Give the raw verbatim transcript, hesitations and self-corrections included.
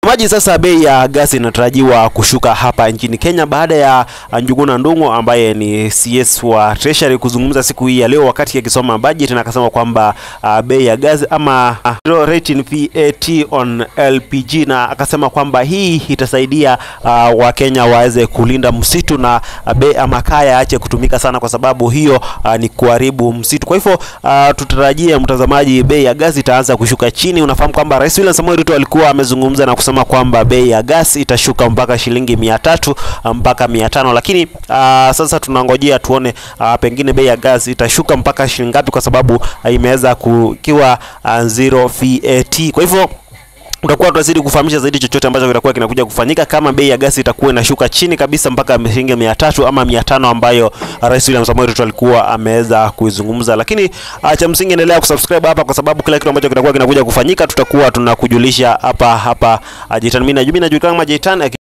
Maji sasa bei ya gasi inatarajiwa kushuka hapa nchini Kenya baada ya Njuguna Ndung'u ambaye ni C S wa Treasury kuzungumza siku hii ya leo wakati akisoma budget, na akasema kwamba uh, bei ya gasi ama uh, rating V A T on L P G, na akasema kwamba hii itasaidia uh, Wakenya waweze kulinda msitu na uh, bei ama kaya yaache kutumika sana, kwa sababu hiyo uh, ni kuharibu msitu. Kwa hivyo uh, tutarajie mtazamaji, bei ya gasi itaanza kushuka chini. Unafahamu kwamba Rais William Samoei Ruto alikuwa amezungumza na kusema kwamba bei ya gasi itashuka mpaka shilingi mia tatu mpaka mia tano, lakini uh, sasa tunangojea tuone uh, pengine bei ya gasi itashuka mpaka shilingi ngapi, kwa sababu uh, imeweza kukiwa uh, zero V A T. Kwa hivyo utakuwa tunazidi kufahamisha zaidi chochote ambacho kitakuwa kinakuja kufanyika, kama bei ya gasi itakuwa inashuka chini kabisa mpaka shilingi mia tatu ama mia tano ambayo Rais William Samoei Ruto alikuwa ameweza kuizungumza. Lakini acha msingi endelea kusubscribe hapa, kwa sababu kila kitu ambacho kitakuwa kinakuja kufanyika tutakuwa tunakujulisha hapa hapa. Jitan, mimi najulikana kama Jitan.